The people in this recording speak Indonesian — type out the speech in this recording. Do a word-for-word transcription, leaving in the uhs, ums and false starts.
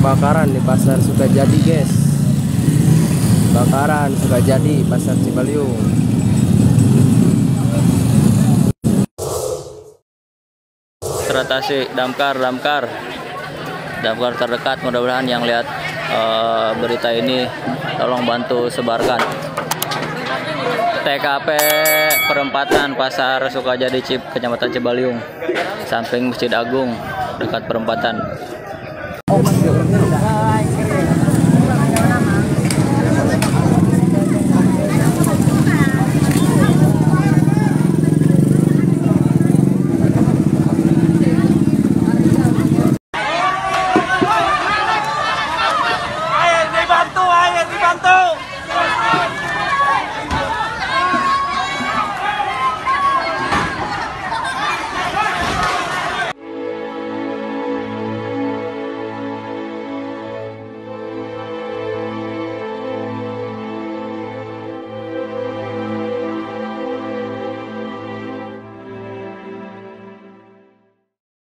kebakaran di pasar Sukajadi, guys. Kebakaran Sukajadi, pasar Cibaliung. Teratasi, damkar, damkar, damkar terdekat. Mudah-mudahan yang lihat uh, berita ini tolong bantu sebarkan. T K P perempatan pasar Sukajadi, Cip, Kecamatan Cibaliung, samping Masjid Agung, dekat perempatan.